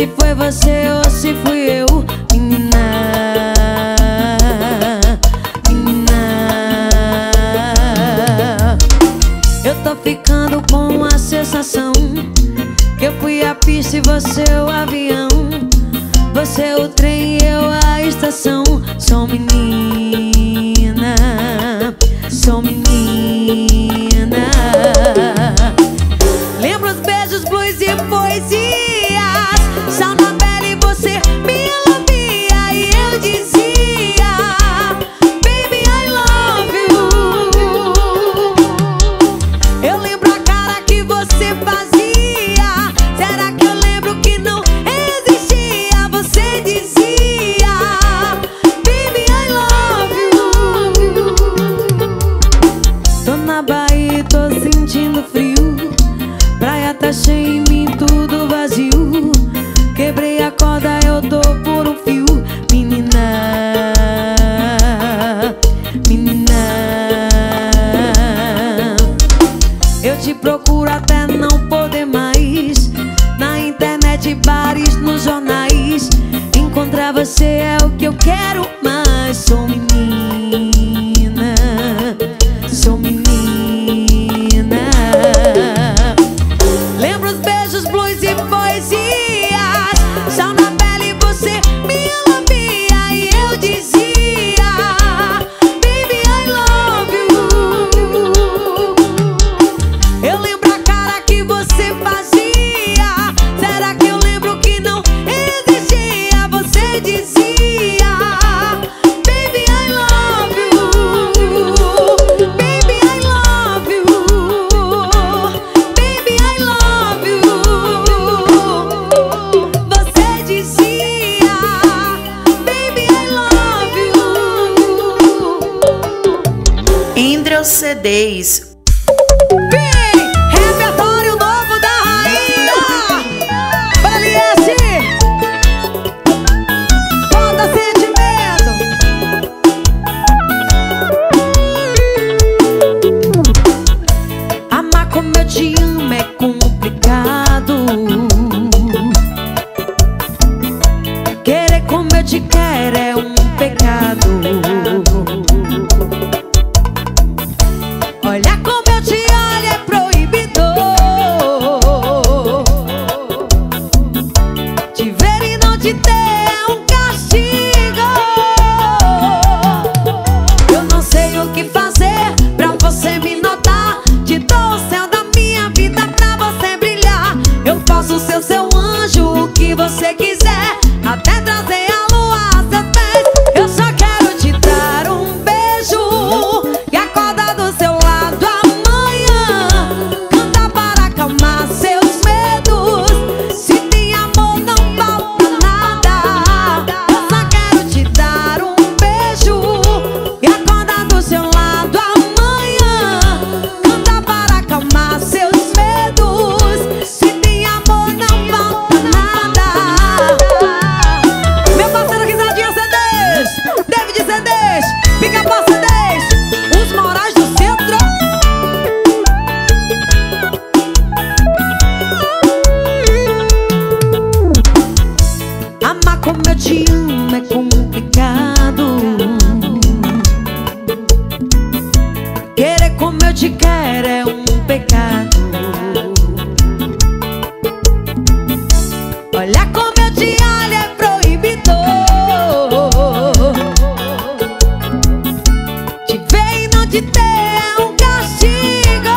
se foi você ou se fui eu, menina. Eu tô ficando com a sensação que eu fui a pista e você o avião, você o trem e eu a estação. Sou menina, sou menina. Lembro os beijos, blues e poesias, sal na pele, você me lambia e eu dizia, baby, I love you. Eu lembro a cara que você fazia, será que eu lembro que não existia? Você dizia, baby, I love you. Tô na Bahia e tô sentindo frio, praia tá cheia em mim, tudo vazio. Quebrei a corda, eu tô por um fio, menina, menina. Eu te procuro até não poder mais, na internet, bares, nos jornais. Encontrar você é o que eu quero mais. Sou menina, sou menina. Lembro os beijos, blues e poesias, sal na pele, você me lambia e eu dizia, baby, I love you. Eu lembro a cara que você fazia, será que eu lembro que não existia? Você dizia, baby, I love you. Baby, I love you. Baby, I love you. Você dizia, baby, I love you. Indra CDs. Repertório novo da rainha LS, Foda Sentimento. Amar como eu te amo é complicado, querer como eu te quero é um pecado. Olha como eu te olho é proibidor, te ver e não te ter é um castigo. Eu não sei o que fazer pra você me notar, te dou o céu da minha vida pra você brilhar. Eu posso ser seu anjo, o que você quiser, até trazer a lua a seus pés. Eu só quero te dar um beijo e acordar do seu lado amanhã, cantar para acalmar seus medos. Se tem amor não falta nada. Eu só quero te dar um beijo e acordar do seu lado amanhã, cantar para acalmar seus medos. Se tem amor não falta nada. Meu parceiro Risadinha CDs, David CDs, Pica-Pau CDs, os Morais do Centro. Amar como eu te amo é complicado, querer como eu te quero é um pecado. Olha como eu te olho é proibidor, te ver e não te ter é um castigo.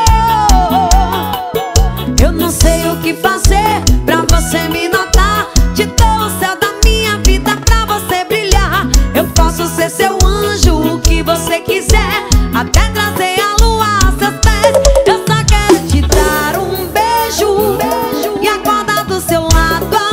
Eu não sei o que fazer pra você me notar, te dou o céu da minha vida pra você brilhar. Eu posso ser seu anjo, o que você quiser, até trazer a lua a seus pés. Eu só quero te dar um beijo e acordar do seu lado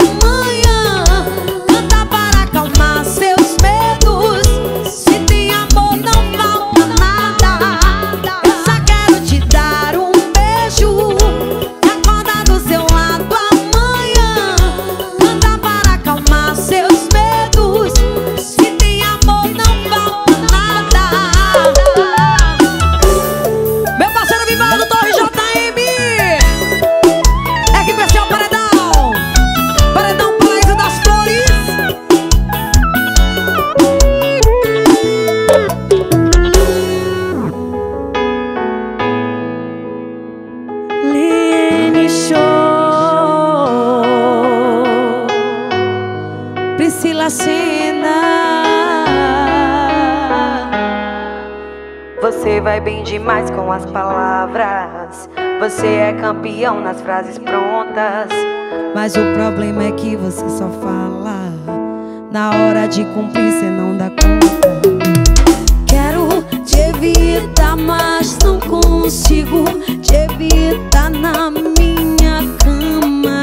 fascina. Você vai bem demais com as palavras. Você é campeão nas frases prontas. Mas o problema é que você só fala. Na hora de cumprir cê não dá conta. Quero te evitar, mas não consigo te evitar na minha cama.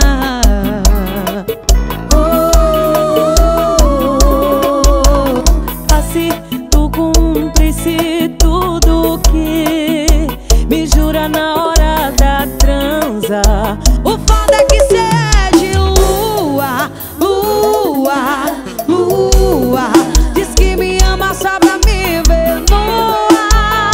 Se tu cumprisse tudo que me jura na hora da transa. O foda é que cê é de lua, lua, lua. Diz que me ama só pra me ver nua.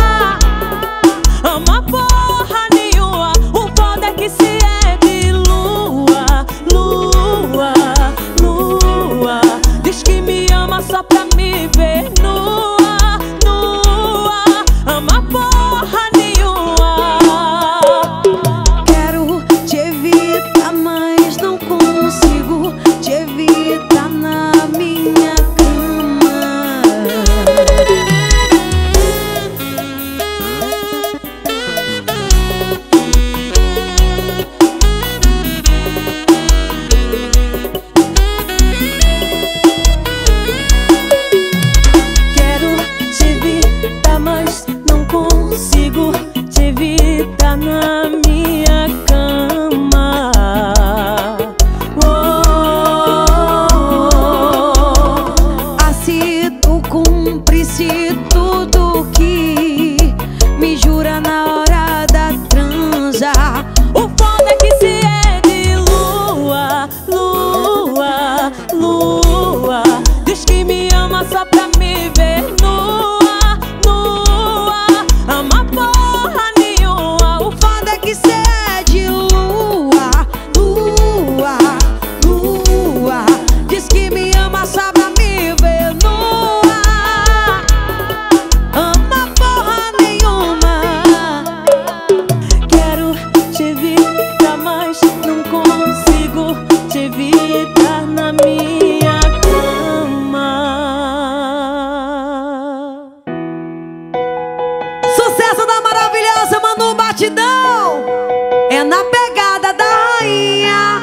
Ama porra nenhuma. O foda é que cê é de lua, lua, lua. Diz que me ama só pra me ver nua, nua. Ama porra nenhuma. Quero te evitar, mas não consigo te evitar na minha cama. Quero te evitar, mas não consigo te evitar na minha cama. Se tu cumprisse tudo que me jura na hora da transa. O foda é que cê é de lua, lua, lua. Diz que me ama só pra me ver nua, nua. Ama porra nenhuma. O foda é que cê é de lua, lua, lua. Diz que me ama só pra me ver nua. Ama porra nenhuma. Quero te evitar, mas não consigo te evitar na minha cama. Sucesso da maravilhosa Manu Batidão. É na pegada da rainha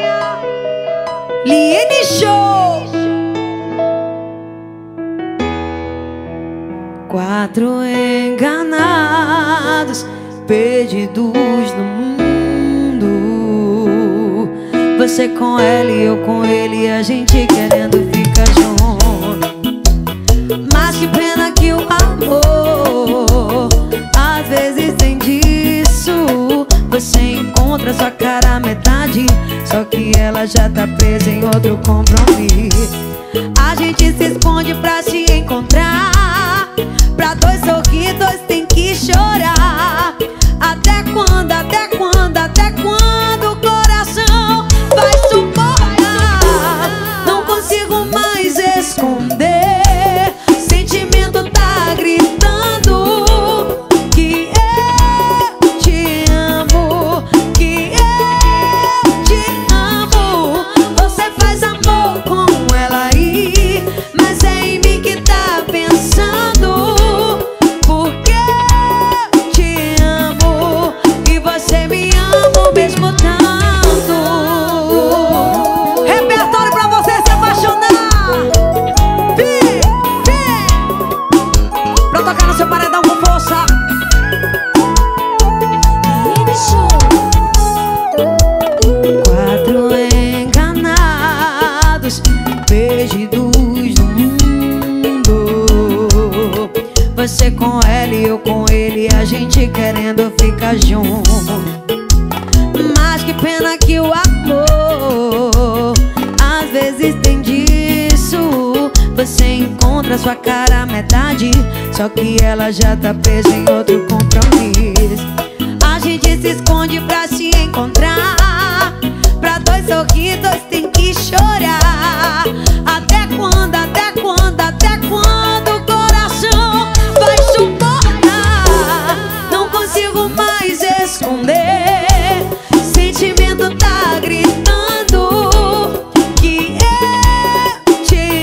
Liene Show. 4 enganados, perdidos no mundo. Você com ela e eu com ele, a gente querendo ficar junto. Mas que pena que o amor às vezes tem disso. Você encontra sua cara à metade, só que ela já tá presa em outro compromisso. A gente se esconde pra se encontrar. Pra dois sorrir, dois tem que chorar. Até quando, até quando, até quando o coração vai suportar? Não consigo mais esconder. Sentimento tá gritando que eu te amo, que eu te amo. Você faz amor com ela aí, mas é em mim que tá pensando. Porque eu te amo e você me ama ao mesmo tanto. Repertório pra você se apaixonar. Vem, vem, pra tocar no seu paredão com força. Liene Show. 4 enganados, perdidos no mundo. Você com ela e eu com ele, a gente querendo ficar junto. Mas que pena que o amor às vezes tem disso. Você encontra sua cara à metade, só que ela já tá presa em outro compromisso. A gente se esconde pra se encontrar. Pra dois sorrir, dois tem que chorar. Até quando, até quando, até quando o coração vai suportar? Não consigo mais esconder. Sentimento tá gritando que eu te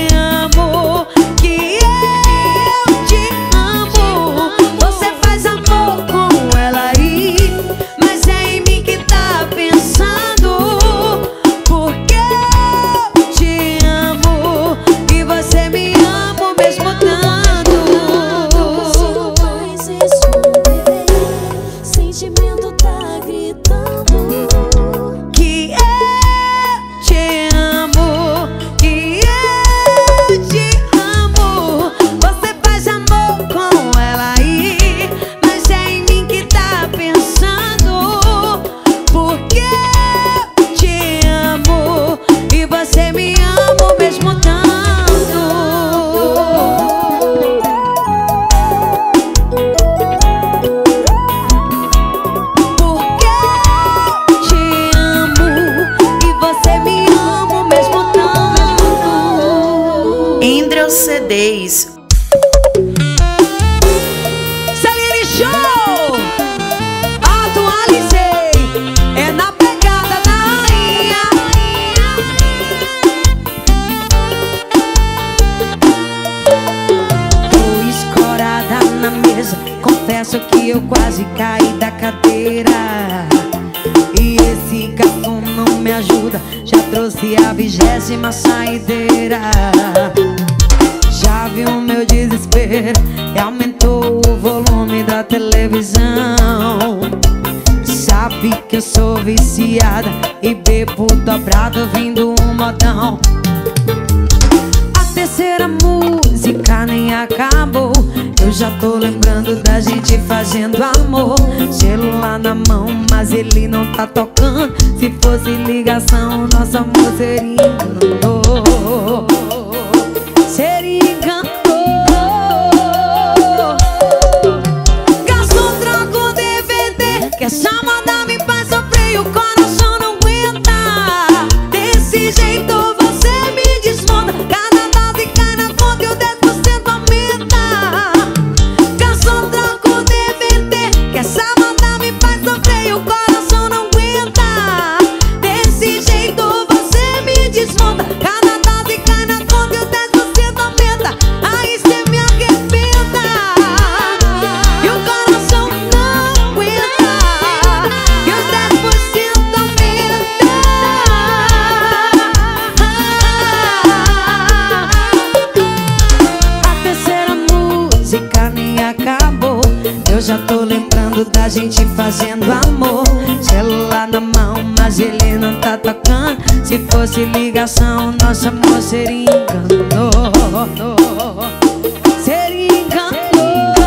confesso que eu quase caí da cadeira. E esse garçom não me ajuda, já trouxe a 20ª saideira. Já viu o meu desespero e aumentou o volume da televisão. Sabe que eu sou viciada e bebo dobrado ouvindo um modão. A terceira música nem acabou, eu já tô lembrando da gente fazendo amor. Celular na mão, mas ele não tá tocando. Se fosse ligação, nosso amor seria encantou. Seria encantou. Garçom, troca o DVD, que essa moda me faz sofrer e o coração não aguenta. Desse jeito você me desmonta. Cada dose cai na conta e o 10% aumenta. Garçom, troca o DVD, que essa moda me faz sofrer e o coração não aguenta. Desse jeito você me desmonta. Cada dose cai na conta e o 10% aumenta. Aí cê me arrebenta e o coração não aguenta. E os 10% aumenta. A terceira música nem acabou, eu já tô lembrando da gente fazendo amor. Celular na mão, mas ele não tá tocando. Se fosse ligação, nosso amor seria encantou. Seria encantou.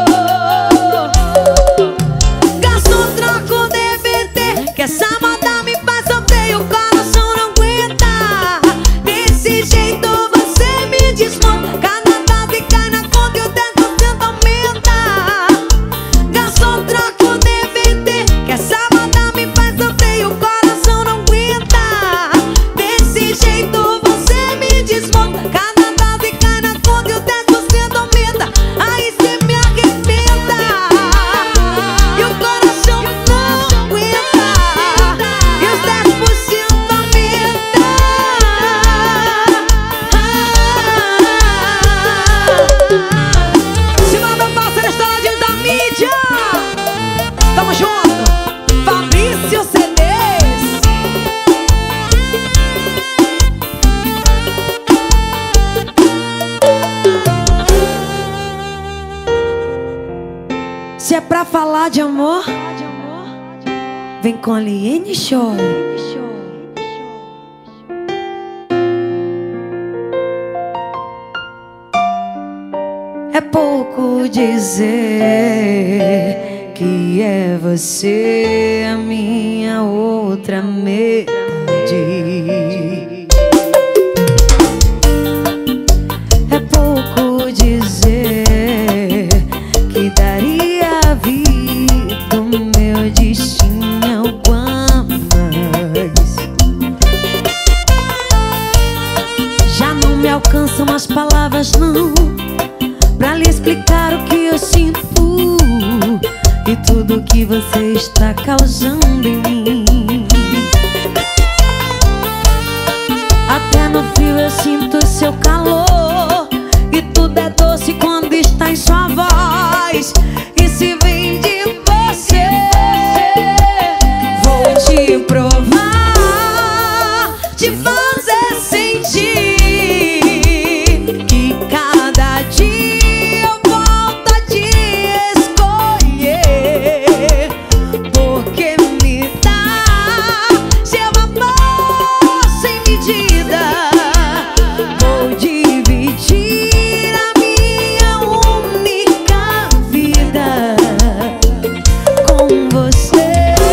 Garçom, troca o DVD, que essa moda me faz sofrer e o coração não aguenta. Desse jeito você me desmonta. Cada dose cai na conta e o 10% aumenta. Garçom, troca o DVD, que essa moda me faz sofrer e o coração não aguenta. Desse jeito você me desmonta. Cada dose cai na conta e o 10% aumenta. Aí cê me arrebenta e o coração não aguenta. E os 10% aumenta. Cima meu parceiro estouradinho da mídia. Tamo junto, Fabrício CDs. Se é pra falar de amor, vem com a Liene Show. É pouco dizer que é você a minha outra metade. É pouco dizer que daria a vida, o meu destino é algo a mais. Já não me alcançam as palavras não pra lhe explicar o que eu sinto e tudo que você está causando em mim. Até no frio eu sinto seu calor e tudo é doce quando está em sua voz. E se vem de você, vou te provar, te fazer sentir que cada dia eu volto a te escolher, porque me dá seu amor sem medida. Vou dividir a minha única vida com você.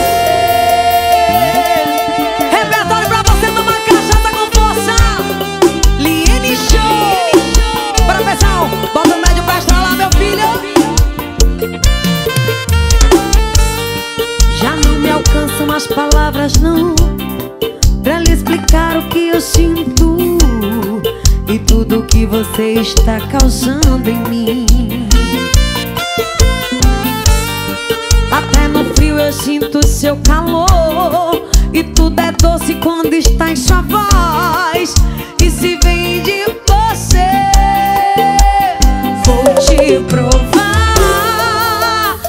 Repertório pra você tomar cachaça com força. Liene Show. Bora, pessoal, bota o médio pra estralar, meu filho. Já não me alcançam as palavras não pra lhe explicar o que eu sinto e tudo que você está causando em mim. Até no frio eu sinto seu calor e tudo é doce quando está em sua voz. E se vem de você, vou te provar,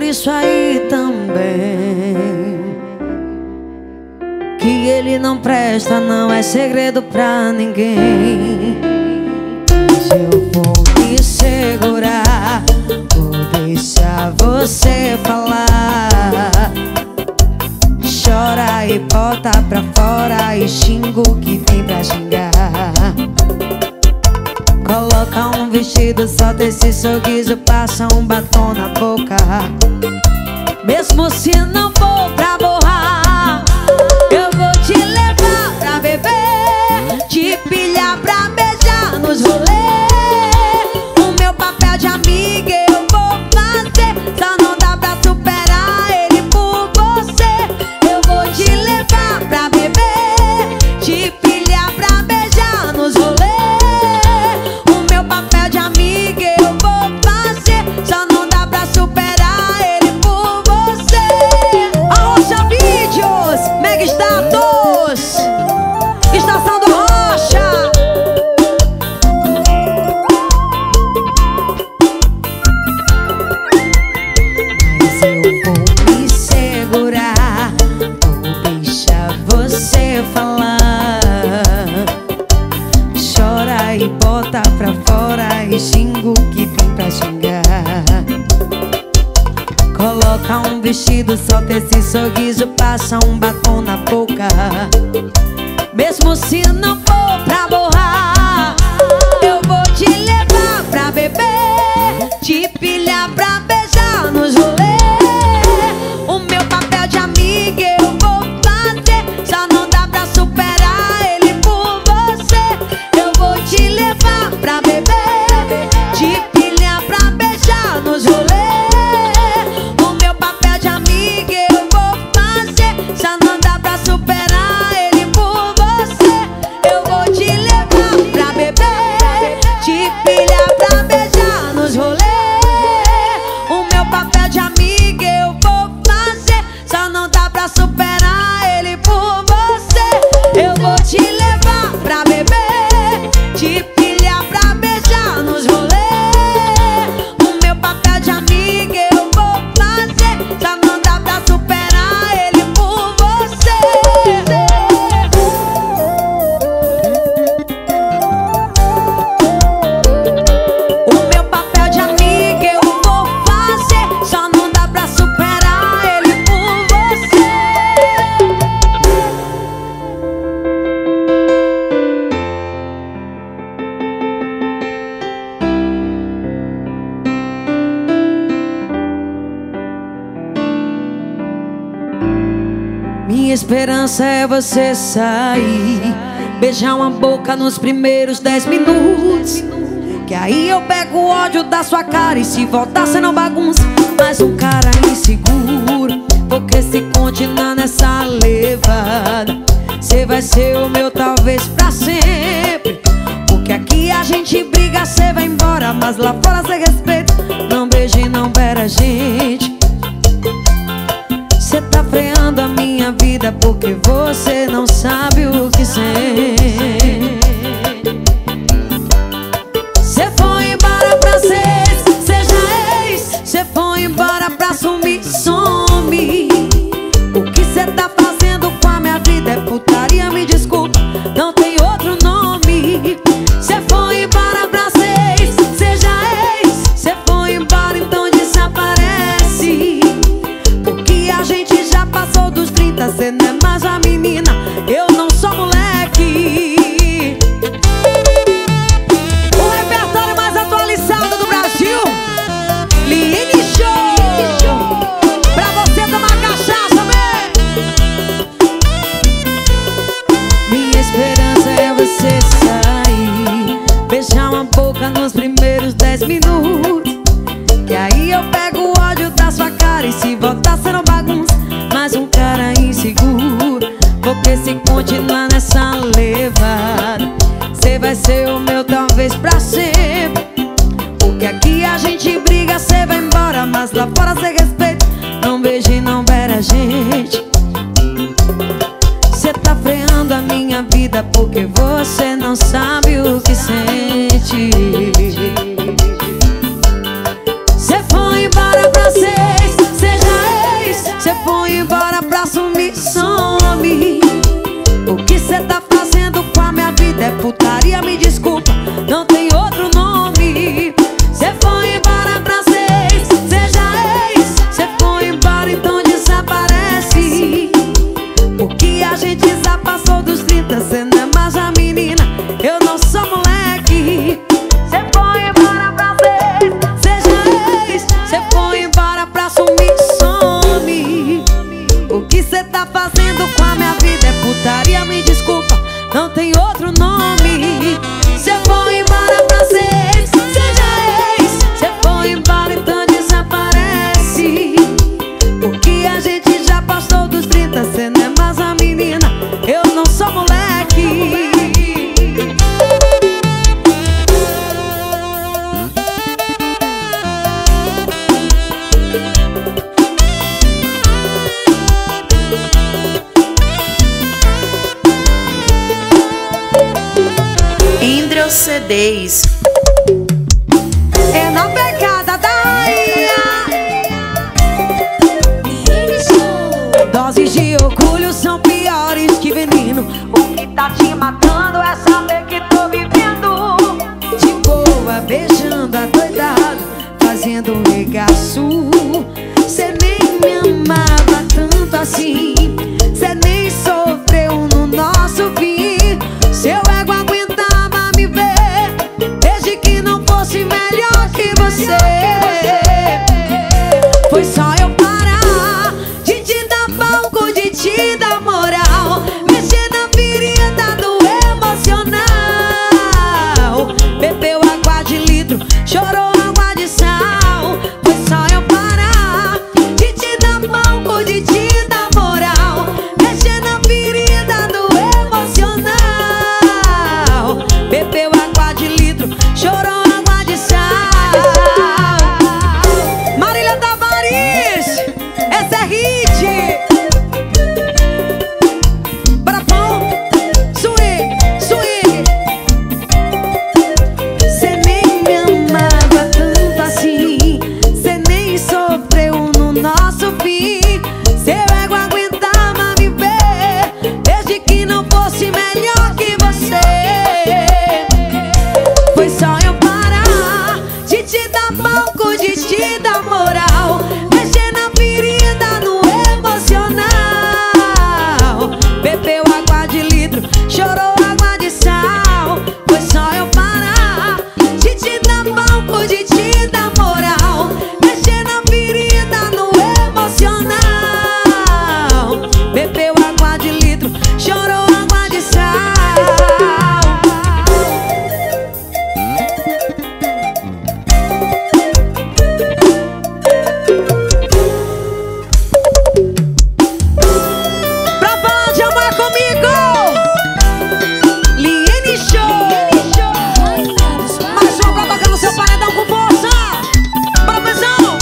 isso aí também, que ele não presta, não é segredo pra ninguém. Mas eu vou me segurar, vou deixar você falar. Chora e bota pra fora e xinga o que tem pra xingar. Coloca um vestido, solta esse sorriso, passa um batom na boca. Mesmo se não for pra borrar, eu vou te levar pra beber, te pilhar pra beijar nos rolês. O meu papel de amiga eu vou fazer, só não dá pra superar ele por você. Eu vou te levar pra beber, te pilhar pra beijar nos rolês. O meu papel de amiga eu vou fazer, só não dá pra superar ele por você. Arrocha Vídeos, Mega Status, Estação do Rocha. Mas eu vou me segurar, vou deixar você falar. Chora e bota pra fora e xinga o que tem pra xingar. Coloca um vestido, solta esse sorriso, passa um batom na boca. Mesmo se não for pra borrar, eu vou te levar pra beber, te pilhar pra beijar nos rolês. O meu papel de amiga eu vou fazer, só não dá pra superar ele por você. Eu vou te levar pra beber, te pilhar pra beijar nos rolês. O meu papel de amiga eu vou fazer, só não dá pra superar ele por você. Eu vou te levar pra beber, te pilhar pra beijar nos rolês. O meu papel de amiga eu vou fazer, só não dá pra superar ele por você. Eu vou te levar pra beber, te pilhar pra beijar nos rolês. O meu papel de amiga eu vou fazer, só não dá pra superar ele por você. O meu papel de amiga eu vou fazer, só não dá pra superar ele por você. Minha esperança é você sair, beijar uma boca nos primeiros 10 minutos, que aí eu pego o ódio da sua cara e se voltar cê não bagunça. Mais um cara inseguro, porque se continuar nessa levada, cê vai ser o meu talvez pra sempre. Porque aqui a gente briga, cê vai embora, mas lá fora cê respeita. Não beija e não beira a gente. Cê tá freando a minha vida porque você não sabe o que sente. Cê foi embora pra ser, seja ex. Cê foi embora pra sumir, some. O que cê tá fazendo com a minha vida é putaria, me desculpa, não tem outro nome. Cê foi embora pra ser, seja ex. Cê foi embora, então desaparece. Porque a gente já passou dos 30, cê não é mais a menina, eu não sou moleque. O repertório mais atualizado do Brasil, Liene Show. Pra você tomar cachaça, bem. Minha esperança é você sair, beijar uma boca nos primeiros 10 minutos, que aí eu pego o ódio da sua cara e se voltar cê não bagunça. Mais um cara inseguro, porque se continuar nessa levada, cê vai ser o meu talvez pra sempre. Porque aqui a gente briga, cê vai embora, mas lá fora cê respeita. Não beija e não beira a gente. Cê tá freando a minha vida porque você não sabe o que sente. Cê foi embora pra ser, na minha vida é putaria, me desculpa, não tem outro nome. Cê foi embora pra ser ex, seja ex. Cê foi embora, então desaparece. Porque a gente já passou dos 30, cê não é mais a menina, eu não sou moleque. Indrel CDs. É na pegada da IA. Doses de orgulho são piores que veneno. O que tá te matando é saber que tô vivendo de boa, beijando adoidado, fazendo um regaço. Cê nem me amava tanto assim, cê nem sofreu no nosso fim. Seu ego aguentava me ver, desde que não fosse melhor que você. Foi só eu parar de te dar palco, de te dar moral, mexer na ferida do emocional. Bebeu água de litro, chorou água de sal. Foi só eu parar de te dar palco, de te dar moral, mexer na ferida do emocional. Bebeu água de litro, chorou água de sal. Marília Tavares, essa é hit. Brapão, swing, swing. Cê nem me amava tanto assim, cê nem sofreu no nosso fim. Seu ego aguentava me ver, desde que não fosse melhor que você. Foi só eu parar de te dar palco, de te dar moral, mexer na ferida no emocional. Bebeu água de litro, chorou água de sal. Foi só eu parar de te dar palco, de te dar moral, mexer na ferida no emocional. Bebeu água de litro, chorou água de sal. Pra falar de amar comigo, Liene Show. Mais uma pra tocar no seu paredão com força. Bora, pesão.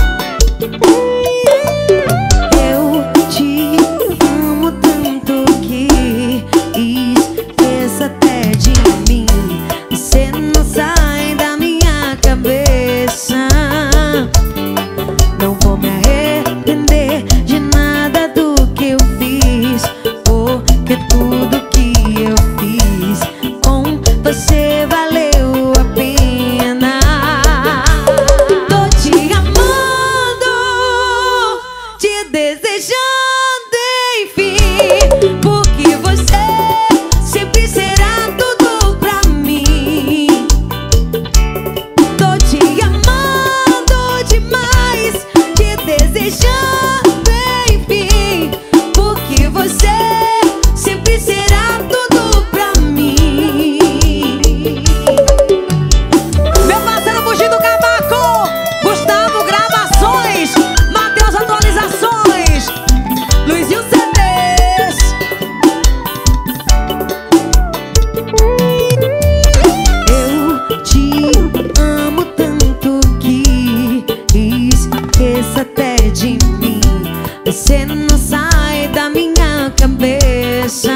Eu te amo tanto que esqueça até de mim. Você não sai da minha cabeça. Não vou me arrepender de nada do que eu fiz, porque tudo que eu fiz com você valeu a pena. Tô te amando, te desejando, enfim, porque você sempre será tudo pra mim. Tô te amando demais, te desejando, enfim, porque você sempre será tudo pra mim. Meu parceiro Fugindo Cavaco, Gustavo Gravações, Matheus Atualizações, Luizinho CDs. Eu te amo tanto que esqueça até de mim. Você não sai da minha cabeça.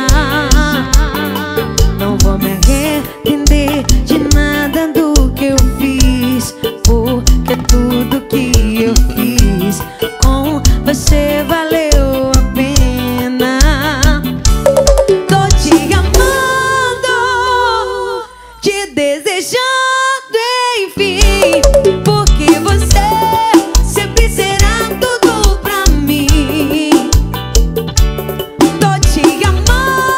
Não vou me arrepender de nada do que eu fiz, porque tudo que eu fiz com você valeu a pena. Tô te amando, te desejando, enfim, porque você sempre será tudo pra mim. Tô te amando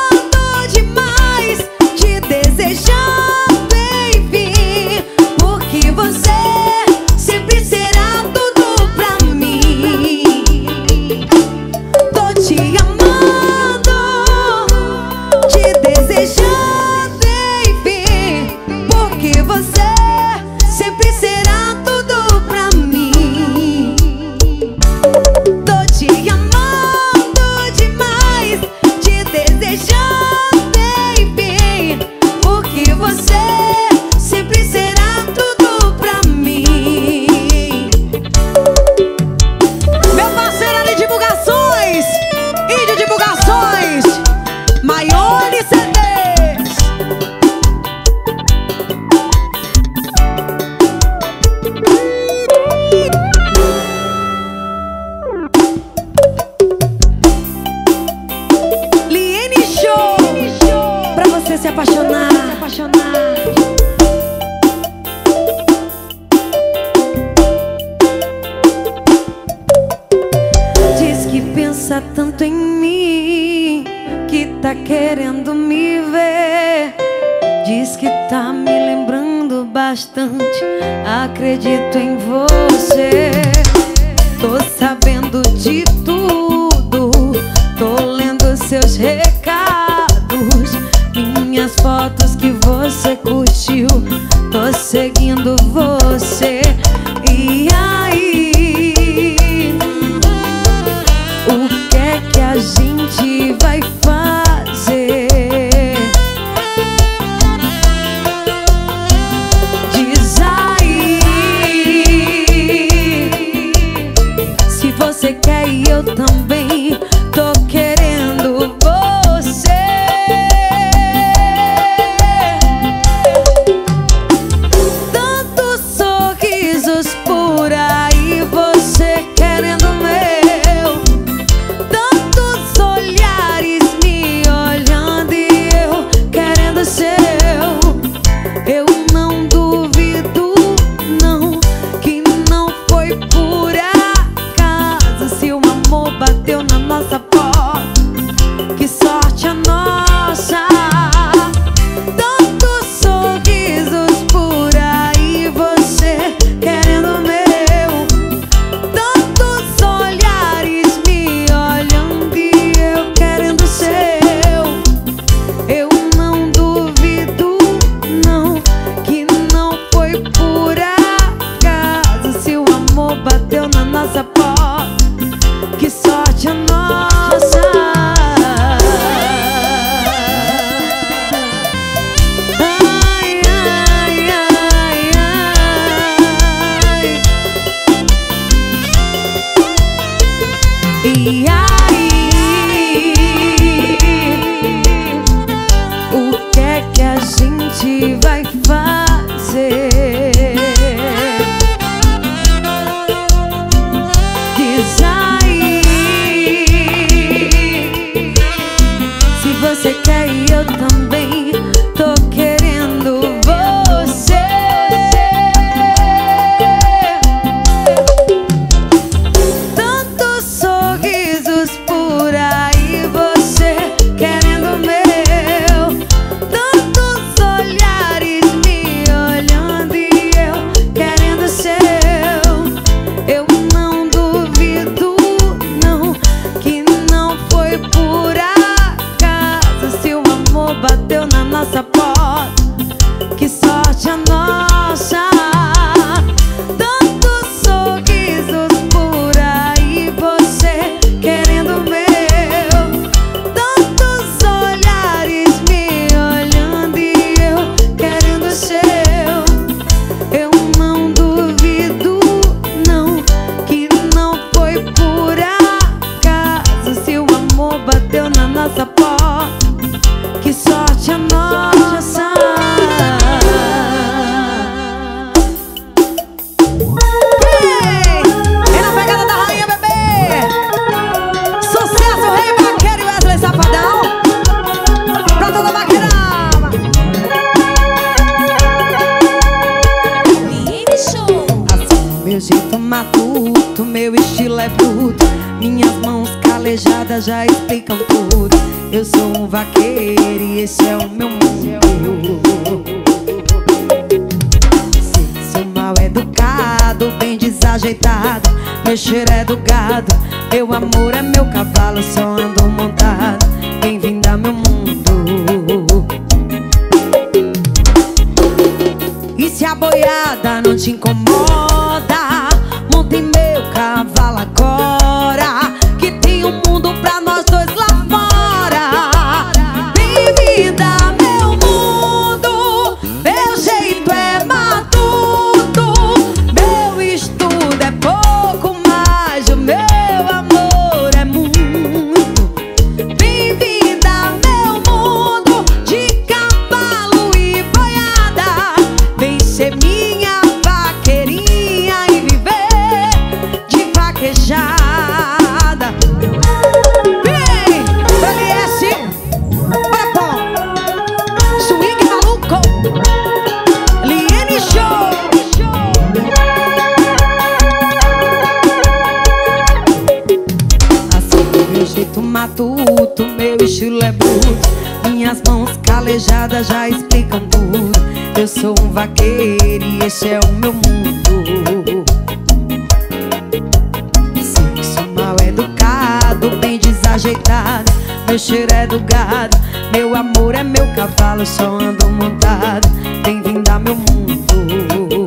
você se apaixonar. Diz que pensa tanto em mim, que tá querendo me ver. Diz que tá me lembrando bastante. Acredito em você. Tô sabendo de tudo, tô lendo seus recados, minhas fotos que você curtiu. Tô seguindo você. E aí, o que é que a gente vai fazer? Diz aí, se você quer e eu também tô querendo você. Tantos sorrisos por aí, você querendo meu. Tantos olhares me olhando e eu querendo seu. Eu não duvido não, que não foi por acaso. Se o amor bateu na nossa porta, que sorte a nossa. Tantos sorrisos por aí, você querendo meu. Tantos olhares me olhando e eu querendo seu. Eu não duvido não, que não foi por acaso. Se o amor bateu na nossa porta, que sorte a nossa. Ai, ai, ai, ai. E aí, o que é que a gente vai fazer? Diz aí, se você quer e eu também tô querendo você. Tantos sorrisos por aí, você querendo meu. Tantos olhares me olhando e eu querendo seu. Eu não duvido não, que não foi por acaso. Se o amor bateu na nossa porta, que sorte a nossa. Tantos sorrisos por aí, você querendo meu. Tantos olhares me olhando e eu querendo seu. Eu não duvido não, que não foi por acaso. Se o amor bateu na nossa porta, que sorte a nossa. Ei, é na pegada da rainha, bebê. Sucesso, Rei Vaqueiro e Wesley Safadão. Pra toda a vaqueirama. Assim, meu jeito matuto, meu estilo é bruto. Minhas mãos calejadas já explicam tudo. Eu sou um vaqueiro e esse é o meu mundo. Sou mal educado, bem desajeitado. Meu cheiro é do gado, meu amor é meu cavalo, só ando montado. Bem-vindo ao meu mundo. E se a boiada não te incomoda, monta em meu cavalo agora, que tem um mundo pra nós dois lá fora. Bem-vinda ao meu mundo, meu jeito é matuto, meu estudo é pouco, mas o meu amor é muito. Bem-vinda ao meu mundo de cavalo e boiada, vem ser minha vaqueira. estilo é bruto, minhas mãos calejadas já explicam tudo. Eu sou um vaqueiro e esse é o meu mundo. Sexo mal educado, bem desajeitado, meu cheiro é do gado, meu amor é meu cavalo, só ando montado, bem-vindo ao meu mundo.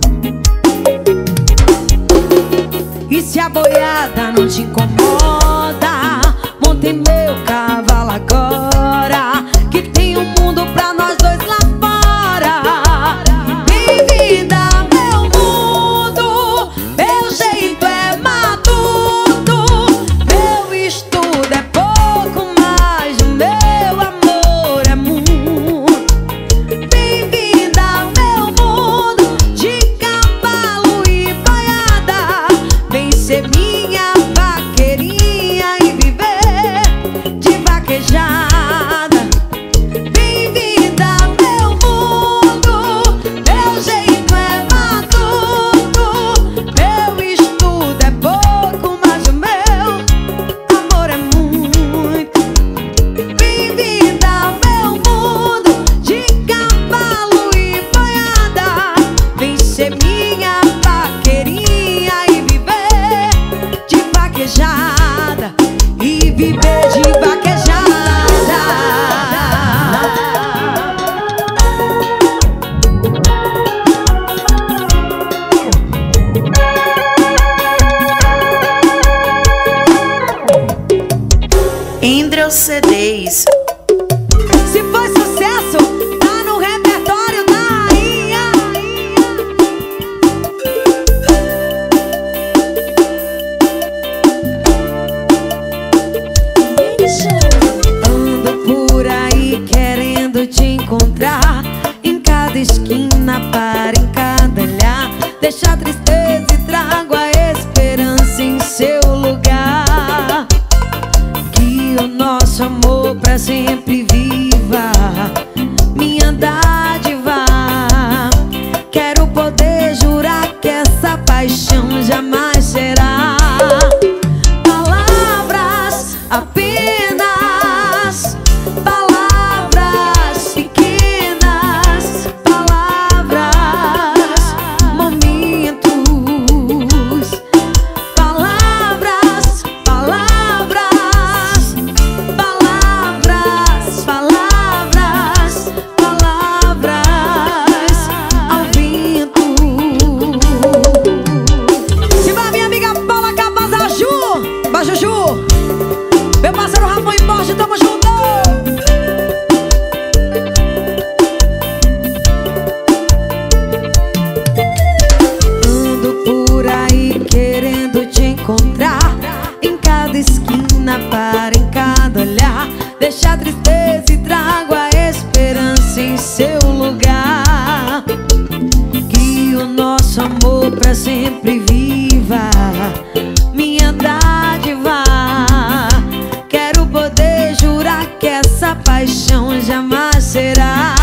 E se a boiada não te incomoda, monte meu cavalo agora, que tem um mundo pra nós dois lá fora. Bem-vinda ao meu mundo, meu jeito é matuto, meu estudo é pouco, mas o meu amor é muito. Bem-vinda ao meu mundo de cavalo e boiada, vem ser minha vaqueirinha e viver de vaquejada. Bem-vinda ao meu mundo, meu jeito é matuto, meu estudo é pouco, mas o meu amor é muito. Bem-vinda ao meu mundo de cavalo e boiada, vem ser minha vaqueirinha e viver de vaquejada, e viver de vaquejada. Endrel CDs. Se foi sucesso, tá no repertório da rainha. Ando por aí querendo te encontrar, em cada esquina para encadelhar, deixa a tristeza e trago a esperança em seu lugar. Que o nosso amor pra sempre viva, minha dádiva. Quero poder jurar que essa paixão jamais será palavras apenas, palavras pequenas, palavras, momentos, palavras, palavras, palavras, palavras, palavras ao vento. Se vai minha amiga Paula Cabaza, Ju, Baixa Ju, meu parceiro Ramon e Borges, tamo junto. Ando por aí querendo te encontrar, em cada esquina para em cada olhar, deixa a tristeza e trago a esperança em seu lugar. Que o nosso amor pra sempre viva, minha dádiva. Quero poder jurar que essa paixão jamais será